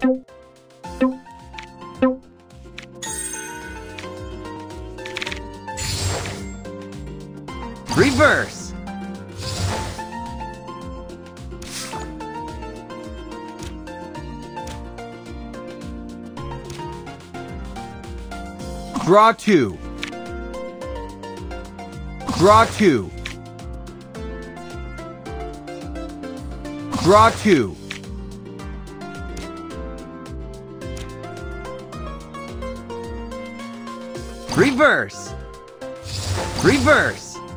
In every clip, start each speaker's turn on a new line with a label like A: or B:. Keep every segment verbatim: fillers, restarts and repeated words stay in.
A: Reverse. Draw two. Draw two. Draw two. Reverse. Reverse.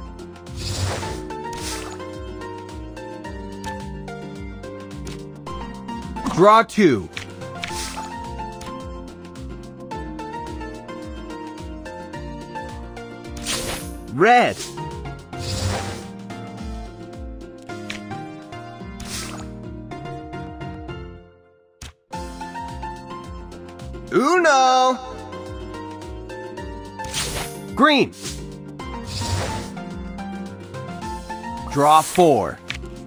A: Draw two. Red. Uno. Green. Draw four.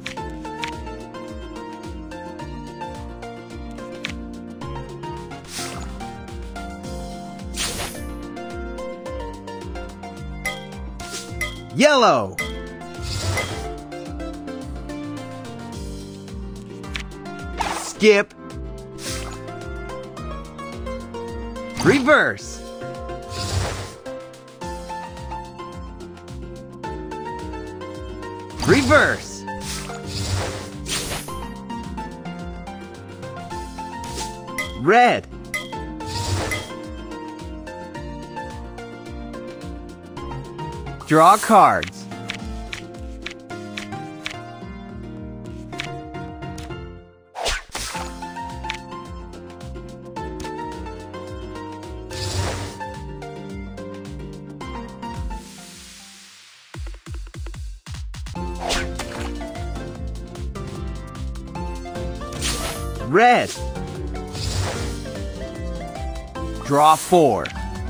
A: Yellow. Skip. Reverse. Reverse. Red. Draw cards. Red. Draw four.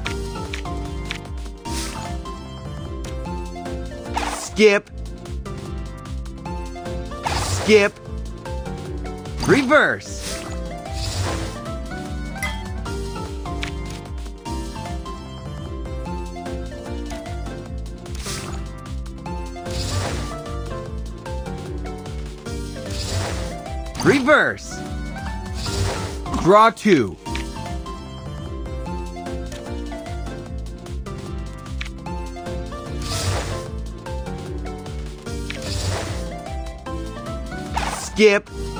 A: Skip. Skip. Reverse. Reverse. Draw two. Skip.